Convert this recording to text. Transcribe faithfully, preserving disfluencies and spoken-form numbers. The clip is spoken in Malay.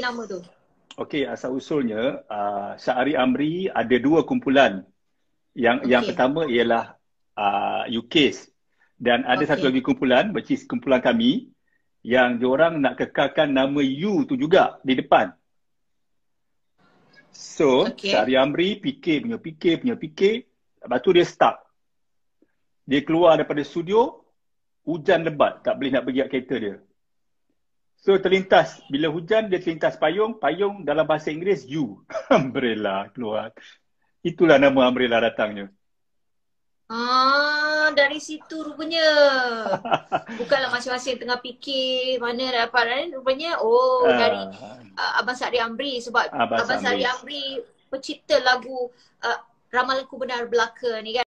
nama tu? Okey, asal usulnya uh, Syahri Amri ada dua kumpulan. Yang okay. yang pertama ialah uh, U K S dan ada okay. satu lagi kumpulan, which is kumpulan kami yang diorang nak kekalkan nama U tu juga di depan. So, okay. Syahri Amri fikir punya fikir punya fikir, lepas tu dia start. Dia keluar daripada studio, hujan lebat, tak boleh nak pergi kat kereta dia. So terlintas, bila hujan dia terlintas payung, payung dalam bahasa Inggeris U. Umbrella keluar. Itulah nama umbrella datangnya. Ah, dari situ rupanya. Bukanlah masing-masing tengah fikir mana dapat, rupanya oh uh, dari uh, Abang Syahri Amri sebab Abang, Abang Syahri Amri pencipta lagu uh, Ramalanku Benar Belaka ni kan.